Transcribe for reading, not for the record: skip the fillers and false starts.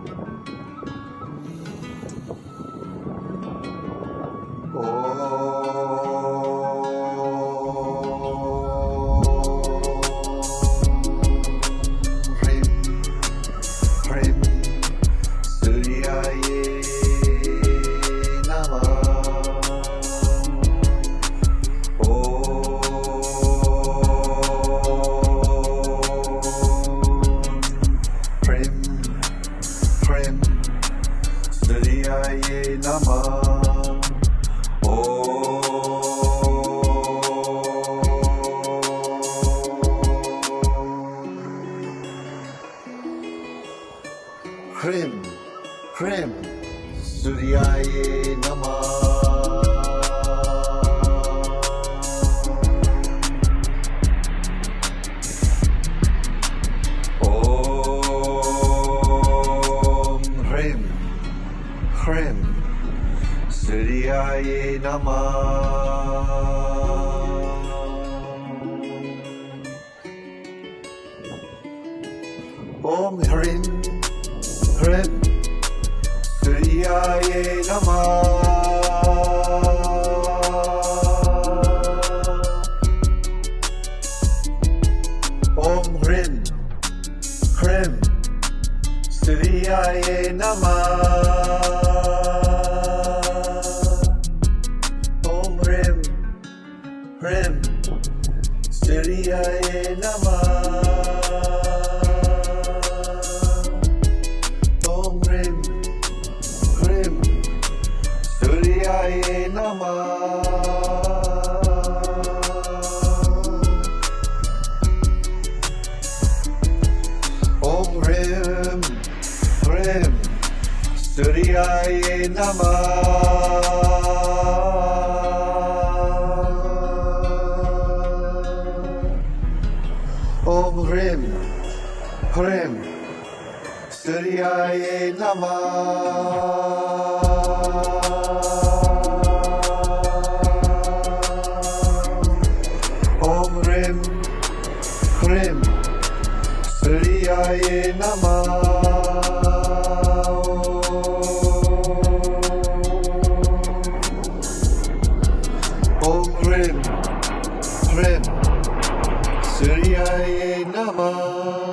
Hrim Suryaye Namah. Om Hrim Suryaye Namah. Om Hrim Suryaye Namah. Om Hrim Suryaye Namah. Om Hrim Suryaye Namah. Om Hrim Suryaye Namah. Om Hrim Suryaye Namah. Om Hrim Suryaye Namah. Om Hrim Suryaye Namah.